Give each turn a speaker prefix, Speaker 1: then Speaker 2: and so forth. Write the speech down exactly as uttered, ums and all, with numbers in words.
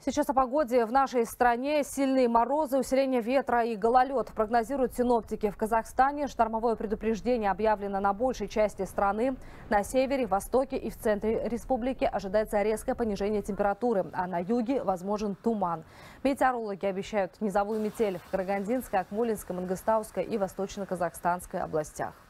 Speaker 1: Сейчас о погоде в нашей стране. Сильные морозы, усиление ветра и гололед прогнозируют синоптики. В Казахстане штормовое предупреждение объявлено на большей части страны. На севере, востоке и в центре республики ожидается резкое понижение температуры, а на юге возможен туман. Метеорологи обещают низовую метель в Карагандинской, Акмолинской, Мангыстауской и Восточно-Казахстанской областях.